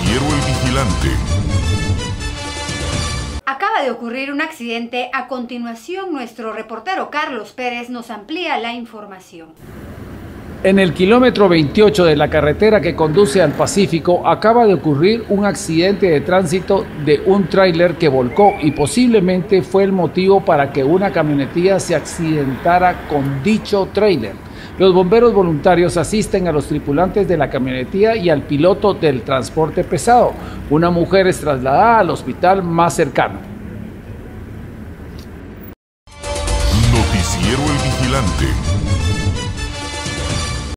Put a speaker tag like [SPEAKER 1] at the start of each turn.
[SPEAKER 1] Noticiero El Vigilante.
[SPEAKER 2] Acaba de ocurrir un accidente. A continuación, nuestro reportero Carlos Pérez nos amplía la información.
[SPEAKER 3] En el kilómetro 28 de la carretera que conduce al Pacífico acaba de ocurrir un accidente de tránsito de un tráiler que volcó y posiblemente fue el motivo para que una camionetilla se accidentara con dicho tráiler. Los bomberos voluntarios asisten a los tripulantes de la camionetilla y al piloto del transporte pesado. Una mujer es trasladada al hospital más cercano.